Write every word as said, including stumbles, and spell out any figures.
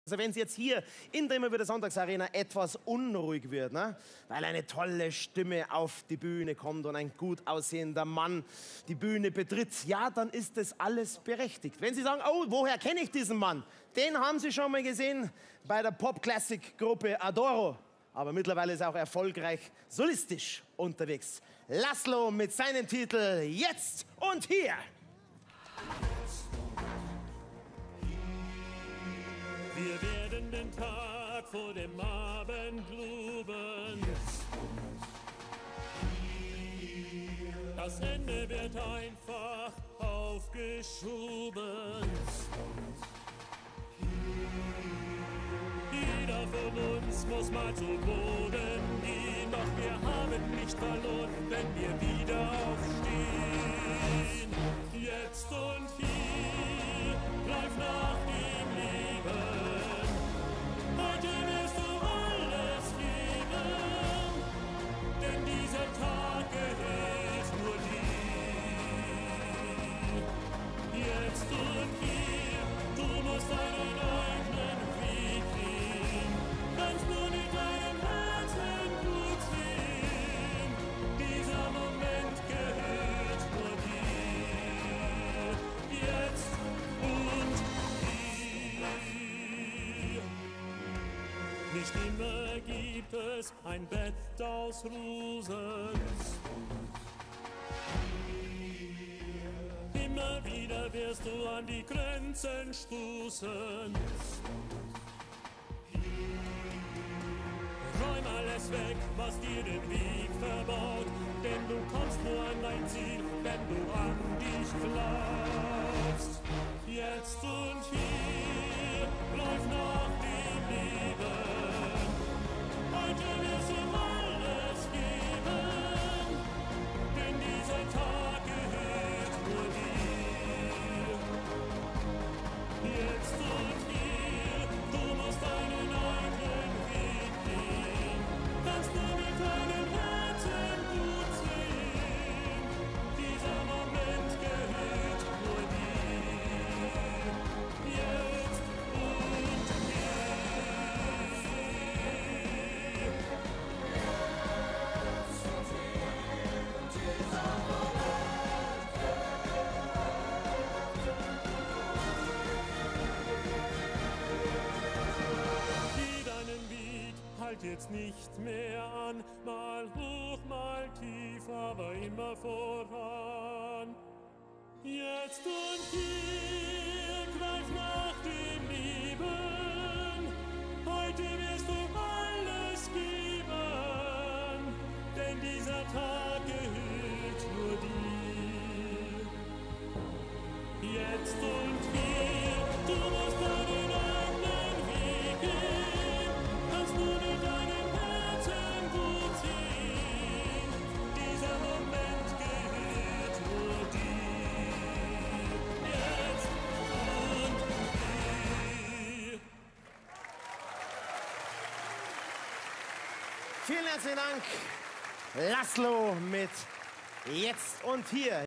Also wenn es jetzt hier in der Immer wieder Sonntagsarena etwas unruhig wird, ne? Weil eine tolle Stimme auf die Bühne kommt und ein gut aussehender Mann die Bühne betritt, ja, dann ist das alles berechtigt. Wenn Sie sagen, oh, woher kenne ich diesen Mann? Den haben Sie schon mal gesehen bei der Pop-Classic-Gruppe Adoro. Aber mittlerweile ist er auch erfolgreich solistisch unterwegs. Laszlo mit seinem Titel Jetzt und Hier. Wir werden den Tag vor dem Abend loben. Das Ende wird einfach aufgeschoben. Jeder von uns muss mal zu Boden gehen, doch wir haben nicht verloren, wenn wir wieder aufstehen. Jetzt und hier, bleib nach dem Leben. Heute wirst du alles geben, denn dieser Tag gehört nur dir. Jetzt und hier, du musst deinen eigenen Weg gehen, kannst nur mit deinem Herzen gut sehen. Dieser Moment gehört nur dir. Jetzt und hier. Nicht immer gibt es ein Bett aus Rosen. Immer wieder wirst du an die Grenzen stoßen. Räum alles weg, was dir den Weg verbaut, denn du kommst nur an dein Ziel, wenn du an dich glaubst. Jetzt und hier, lauf nach dem Leben. Heute wirst du alles geben, denn dieser Tag gehört nur dir. Jetzt und hier, du musst deinen eigenen Weg gehen, kannst du mit deinem Herzen gut sehen. Dieser Moment gehört nur dir. Jetzt und hier. Geh deinen Weg, halt jetzt nicht mehr an, mal hoch, mal tief, aber immer voran. Jetzt und hier, greif nach dem Leben, heute wirst du alles geben, denn dieser Tag gehört nur dir. Jetzt und hier, du musst deinen eigenen Weg gehen, kannst nur mit deinem Herzen gut sehen. Dieser Moment gehört nur dir. Jetzt und hier. Vielen herzlichen Dank, Laszlo mit Jetzt und Hier.